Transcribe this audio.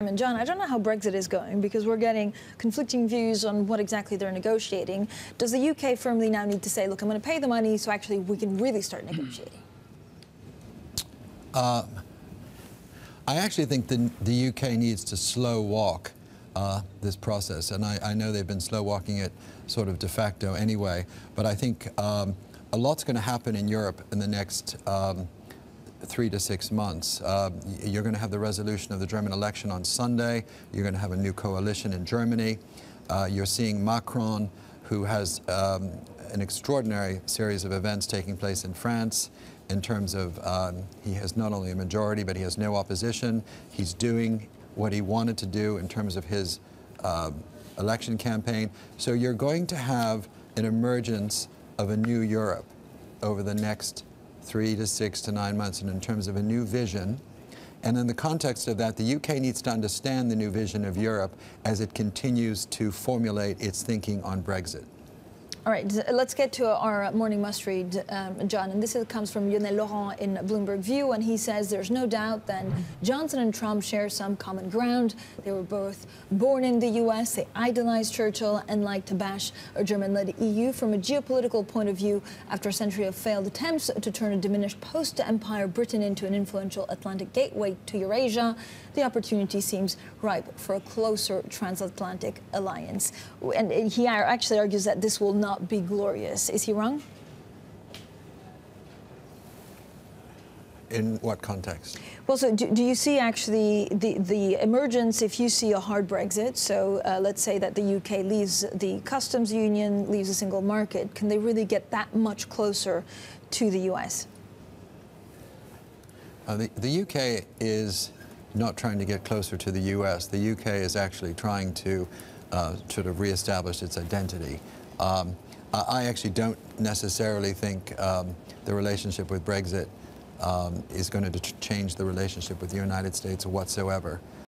And John, I don't know how Brexit is going because we're getting conflicting views on what exactly they're negotiating. Does the UK firmly now need to say, look, I'm going to pay the money so actually we can really start negotiating? I actually think the UK needs to slow walk this process, and I know they've been slow walking it sort of de facto anyway, but I think a lot's going to happen in Europe in the next 3 to 6 months. You're going to have the resolution of the German election on Sunday. You're going to have a new coalition in Germany. You're seeing Macron, who has an extraordinary series of events taking place in France in terms of he has not only a majority, but he has no opposition. He's doing what he wanted to do in terms of his election campaign. So you're going to have an emergence of a new Europe over the next 3 to 6 to 9 months, and in terms of a new vision. And in the context of that, the UK needs to understand the new vision of Europe as it continues to formulate its thinking on Brexit. All right, let's get to our morning must-read, John. And this comes from Lionel Laurent in Bloomberg View, and he says there's no doubt that Johnson and Trump share some common ground. They were both born in the U.S., they idolized Churchill and like to bash a German-led EU. From a geopolitical point of view, after a century of failed attempts to turn a diminished post-empire Britain into an influential Atlantic gateway to Eurasia, the opportunity seems ripe for a closer transatlantic alliance. And he actually argues that this will not be glorious. Is he wrong? In what context? Well, so do you see actually the emergence, if you see a hard Brexit, so let's say that the UK leaves the customs union, leaves a single market, can they really get that much closer to the US? The UK is not trying to get closer to the US. The UK is actually trying to sort of reestablish its identity. I actually don't necessarily think the relationship with Brexit is going to change the relationship with the United States whatsoever.